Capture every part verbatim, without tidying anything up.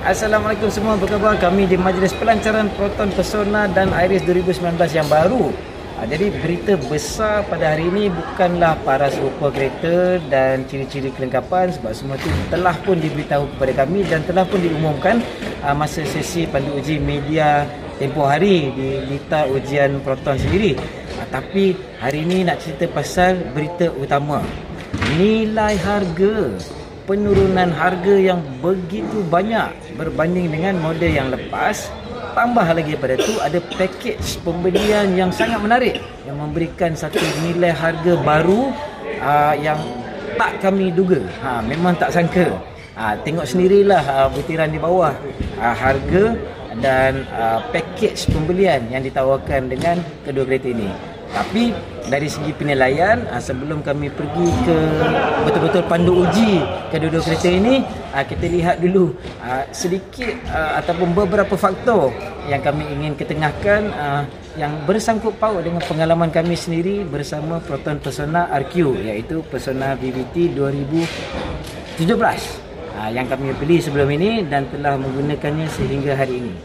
Assalamualaikum semua, apa khabar? Kami di Majlis Pelancaran Proton Pesona dan Iris dua ribu sembilan belas yang baru. Jadi berita besar pada hari ini bukanlah paras rupa kereta dan ciri-ciri kelengkapan, sebab semua itu telah pun diberitahu kepada kami dan telah pun diumumkan masa sesi pandu uji media tempoh hari di Lita Ujian Proton sendiri. Tapi hari ini nak cerita pasal berita utama, nilai harga, penurunan harga yang begitu banyak berbanding dengan model yang lepas. Tambah lagi pada itu ada pakej pembelian yang sangat menarik yang memberikan satu nilai harga baru uh, yang tak kami duga. Ha, memang tak sangka. Ha, tengok sendirilah uh, butiran di bawah uh, harga dan uh, pakej pembelian yang ditawarkan dengan kedua kereta ini. Tapi dari segi penilaian, sebelum kami pergi ke betul-betul pandu uji kedua-dua kereta ini, kita lihat dulu sedikit ataupun beberapa faktor yang kami ingin ketengahkan yang bersangkut paut dengan pengalaman kami sendiri bersama Proton Pesona R Q, iaitu Pesona V V T dua ribu tujuh belas yang kami beli sebelum ini dan telah menggunakannya sehingga hari ini.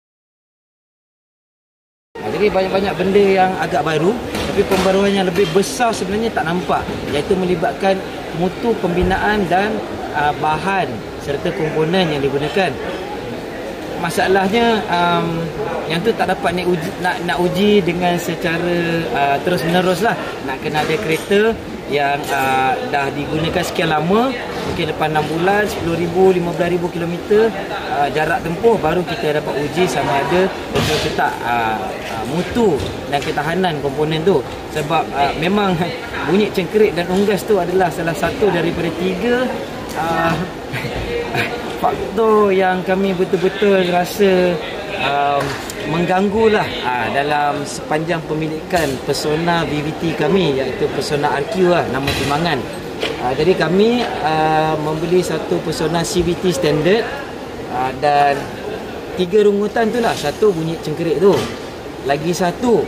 Jadi banyak-banyak benda yang agak baru, tapi pembaruan yang lebih besar sebenarnya tak nampak, iaitu melibatkan mutu pembinaan dan uh, bahan serta komponen yang digunakan. Masalahnya um, yang tu tak dapat nak uji, nak, nak uji dengan secara uh, terus menerus lah. Nak kena ada kereta yang uh, dah digunakan sekian lama, mungkin lepas enam bulan, sepuluh ribu, lima belas ribu kilometer uh, jarak tempuh, baru kita dapat uji sama ada betul ke tak uh, uh, mutu dan ketahanan komponen tu. Sebab uh, memang bunyi cengkerik dan unggas tu adalah salah satu daripada tiga uh, faktor yang kami betul-betul rasa um, mengganggulah uh, dalam sepanjang pemilikan Pesona V V T kami, iaitu Pesona R Q lah, nama timbangan. Uh, jadi kami uh, membeli satu Pesona C V T standard uh, dan tiga rungutan tu lah. Satu bunyi cengkerik tu, lagi satu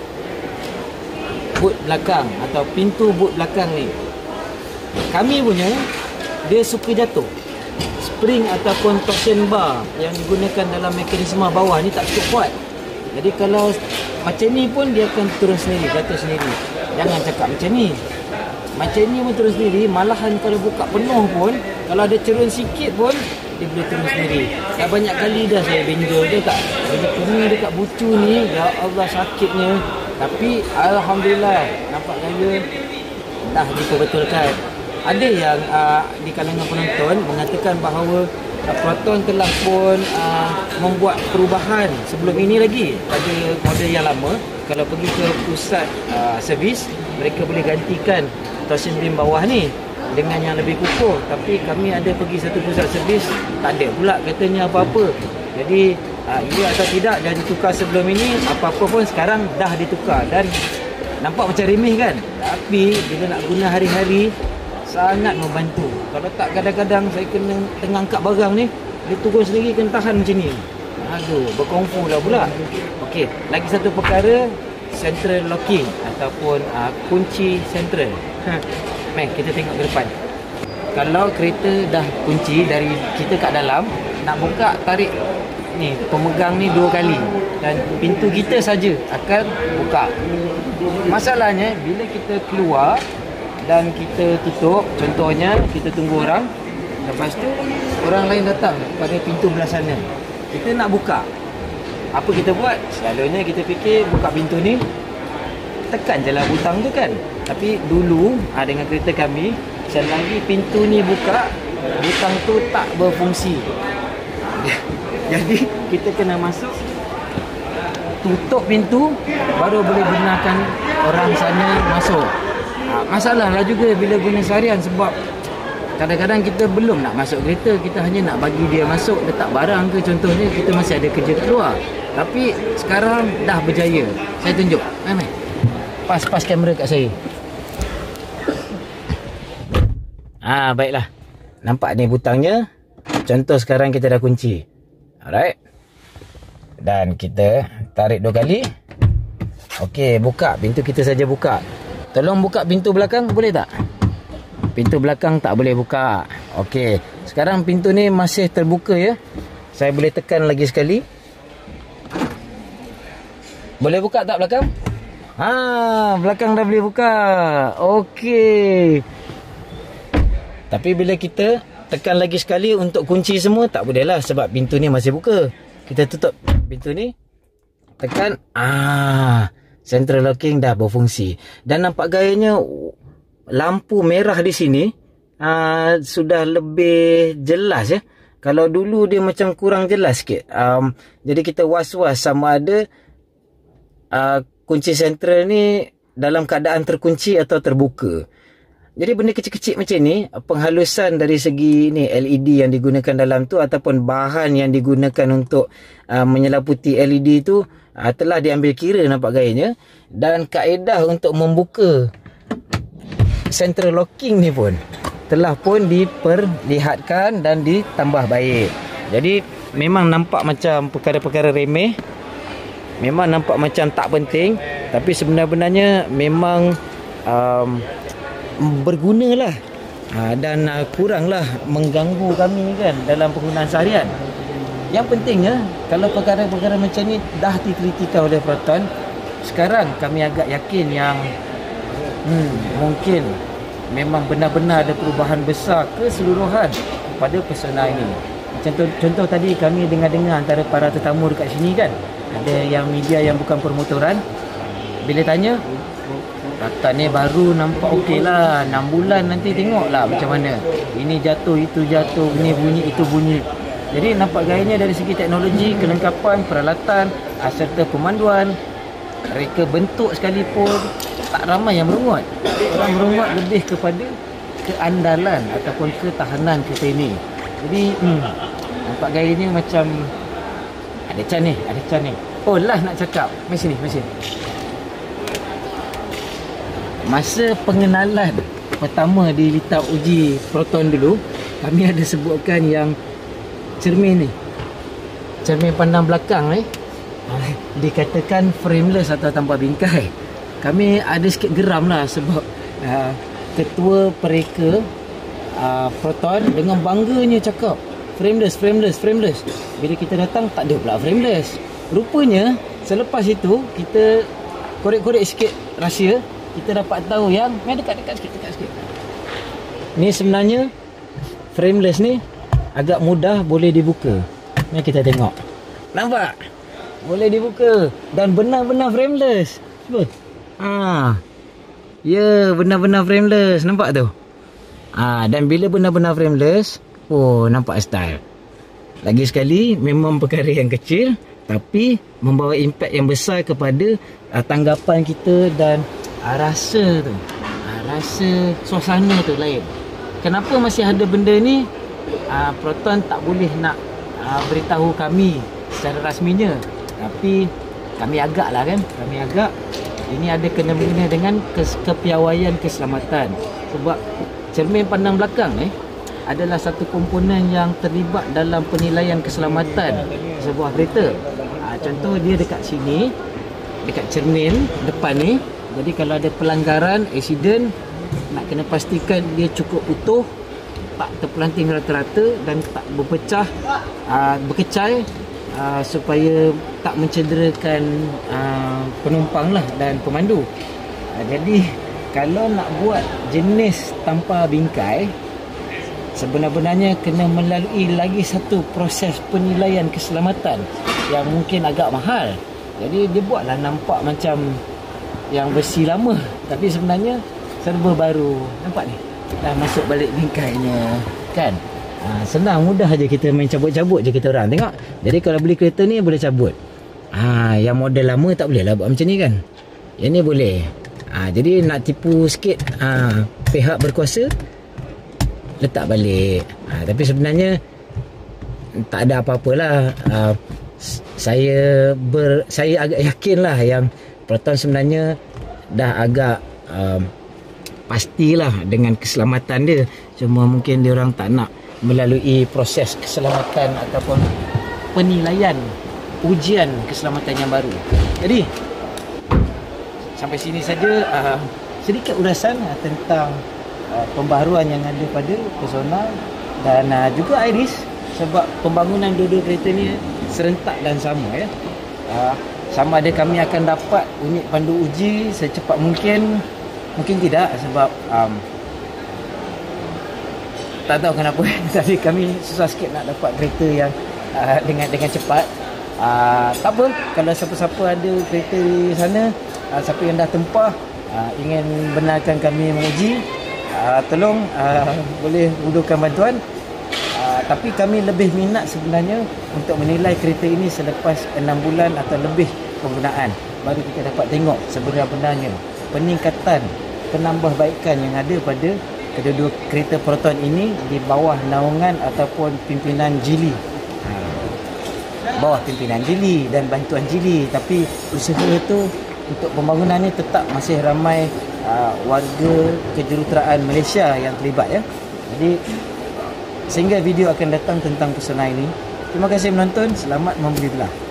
boot belakang atau pintu boot belakang ni, kami punya dia suka jatuh. Spring ataupun torsion bar yang digunakan dalam mekanisme bawah ni tak cukup kuat. Jadi kalau macam ni pun dia akan turun sendiri, jatuh sendiri. Jangan cakap macam ni. Macam ni pun turun sendiri. Malahan kalau buka penuh pun, kalau ada cerun sikit pun, dia boleh turun sendiri. Dah banyak kali dah saya benjol dia tak. Jadi kena dekat bucu ni, ya Allah sakitnya. Tapi Alhamdulillah, nampak gaya dah diperbetulkan. Ada yang uh, di kalangan penonton mengatakan bahawa uh, Proton telah pun uh, membuat perubahan sebelum ini lagi pada model yang lama. Kalau pergi ke pusat uh, servis, mereka boleh gantikan torsion beam bawah ni dengan yang lebih kukuh. Tapi kami ada pergi satu pusat servis, tak ada pula katanya apa-apa. Jadi uh, ia atau tidak dah ditukar sebelum ini, apa-apa pun sekarang dah ditukar. Dan nampak macam remeh kan, tapi bila nak guna hari-hari sangat membantu. Kalau tak, kadang-kadang saya kena tengah angkat barang ni, dia turun sendiri, kena tahan macam ni. Aduh, berkongfu dah pula. Okey, lagi satu perkara, central locking ataupun uh, kunci sentral. Ha. Mari kita tengok ke depan. Kalau kereta dah kunci dari kita kat dalam, nak buka, tarik ni pemegang ni dua kali dan pintu kita saja akan buka. Masalahnya bila kita keluar dan kita tutup, contohnya kita tunggu orang, lepas tu orang lain datang pada pintu belah sana, kita nak buka, apa kita buat? Selalunya kita fikir buka pintu ni, tekan je lah butang tu kan. Tapi dulu ha, dengan kereta kami, selagi pintu ni buka, butang tu tak berfungsi. Jadi kita kena masuk, tutup pintu, baru boleh benarkan orang sana masuk. Masalah lah juga bila guna seharian, sebab kadang-kadang kita belum nak masuk kereta, kita hanya nak bagi dia masuk letak barang ke, contohnya kita masih ada kerja keluar. Tapi sekarang dah berjaya. Saya tunjuk, mai pas-pas kamera kat saya. Ah, baiklah, nampak ni butangnya. Contoh sekarang kita dah kunci. Alright, dan kita tarik dua kali. Okey, buka, pintu kita saja buka. Tolong buka pintu belakang, boleh tak? Pintu belakang tak boleh buka. Okey, sekarang pintu ni masih terbuka ya. Saya boleh tekan lagi sekali. Boleh buka tak belakang? Ha, belakang dah boleh buka. Okey. Tapi bila kita tekan lagi sekali untuk kunci semua, tak boleh lah sebab pintu ni masih buka. Kita tutup pintu ni. Tekan. Ah, central locking dah berfungsi. Dan nampak gayanya lampu merah di sini uh, sudah lebih jelas ya. Kalau dulu dia macam kurang jelas sikit. Um, jadi kita was-was sama ada Uh, kunci sentral ni dalam keadaan terkunci atau terbuka. Jadi benda kecil-kecil macam ni, penghalusan dari segi ni L E D yang digunakan dalam tu ataupun bahan yang digunakan untuk uh, menyelaputi L E D tu uh, telah diambil kira nampak gayanya. Dan kaedah untuk membuka central locking ni pun telah pun diperlihatkan dan ditambah baik. Jadi memang nampak macam perkara-perkara remeh, memang nampak macam tak penting, tapi sebenarnya memang um, berguna lah uh, dan uh, kuranglah mengganggu kami kan dalam penggunaan seharian. Yang pentingnya kalau perkara-perkara macam ni dah dikritikan oleh Proton, sekarang kami agak yakin yang hmm, mungkin memang benar-benar ada perubahan besar keseluruhan pada pesona ini. Contoh, contoh tadi kami dengar-dengar antara para tetamu dekat sini kan, ada yang media yang bukan permotoran. Bila tanya, Proton ni baru nampak okey lah, enam bulan nanti tengok lah macam mana. Ini jatuh, itu jatuh, ini bunyi, itu bunyi. Jadi nampak gayanya dari segi teknologi, kelengkapan, peralatan serta pemanduan, reka bentuk sekalipun tak ramai yang merungut. Orang merungut lebih kepada keandalan ataupun ketahanan kereta ini. Jadi hmm, nampak gayanya macam ada can ni, ada can ni. Oh lah nak cakap, mari sini, mari sini. Masa pengenalan pertama di Litap Uji Proton dulu, kami ada sebutkan yang cermin ni, cermin pandang belakang ni dikatakan frameless atau tanpa bingkai. Kami ada sikit geram lah sebab uh, ketua pereka uh, Proton dengan bangganya cakap frameless, frameless, frameless. Bila kita datang tak ada pula frameless. Rupanya selepas itu kita korek-korek sikit rahsia, kita dapat tahu yang ni dekat-dekat sikit, dekat sikit. Ni sebenarnya frameless ni agak mudah boleh dibuka. Ni kita tengok. Nampak? Boleh dibuka dan benar-benar frameless. Cuba. Ha. Ya, benar-benar frameless. Nampak tu? Ha, dan bila benar-benar frameless, oh, nampak style. Lagi sekali, memang perkara yang kecil tapi membawa impak yang besar kepada uh, tanggapan kita dan uh, rasa tu. Uh, rasa suasana tu lain. Kenapa masih ada benda ni? Uh, Proton tak boleh nak uh, beritahu kami secara rasminya. Tapi kami agak lah kan. Kami agak. Ini ada kena-mengena dengan kes- kepiawaian keselamatan. Sebab cermin pandang belakang eh adalah satu komponen yang terlibat dalam penilaian keselamatan sebuah kereta. Ha, contoh dia dekat sini, dekat cermin depan ni. Jadi kalau ada pelanggaran, accident, nak kena pastikan dia cukup utuh, tak terpelanting rata-rata dan tak berpecah, uh, berkecai, uh, supaya tak mencederakan uh, penumpang lah dan pemandu. Uh, jadi kalau nak buat jenis tanpa bingkai, sebenarnya kena melalui lagi satu proses penilaian keselamatan yang mungkin agak mahal. Jadi dia buatlah nampak macam yang besi lama, tapi sebenarnya serba baru. Nampak ni? Dah masuk balik bingkainya kan. Ha, senang, mudah aja kita main cabut-cabut je kita orang. Tengok. Jadi kalau beli kereta ni boleh cabut. Ha, yang model lama tak boleh lah buat macam ni kan. Yang ni boleh. Ha, jadi nak tipu sikit ha, pihak berkuasa, letak balik. Ha, tapi sebenarnya tak ada apa-apalah. Ha, saya ber, saya agak yakin lah yang Proton sebenarnya dah agak um, pastilah dengan keselamatan dia. Cuma mungkin dia orang tak nak melalui proses keselamatan ataupun penilaian ujian keselamatan yang baru. Jadi sampai sini saja uh, sedikit ulasan uh, tentang uh, pembaharuan yang ada pada Persona dan uh, juga Iris sebab pembangunan dua-dua kereta ni serentak dan sama ya. Uh, sama ada kami akan dapat unit pandu uji secepat mungkin, mungkin tidak sebab um, tak tahu kenapa tadi kami susah sikit nak dapat kereta yang uh, dengan dengan cepat. Uh, tak apa, kalau siapa-siapa ada kereta di sana, uh, siapa yang dah tempah uh, ingin benarkan kami menguji, uh, tolong uh, boleh hudurkan bantuan. Uh, tapi kami lebih minat sebenarnya untuk menilai kereta ini selepas enam bulan atau lebih penggunaan, baru kita dapat tengok sebenar-benarnya peningkatan, penambahbaikan yang ada pada kedua-dua kereta Proton ini di bawah naungan ataupun pimpinan Geely, bawah pimpinan Geely dan bantuan Geely. Tapi usaha itu untuk pembangunan ini tetap masih ramai uh, warga kejuruteraan Malaysia yang terlibat ya. Jadi sehingga video akan datang tentang pesona ini. Terima kasih menonton, selamat membeli belah.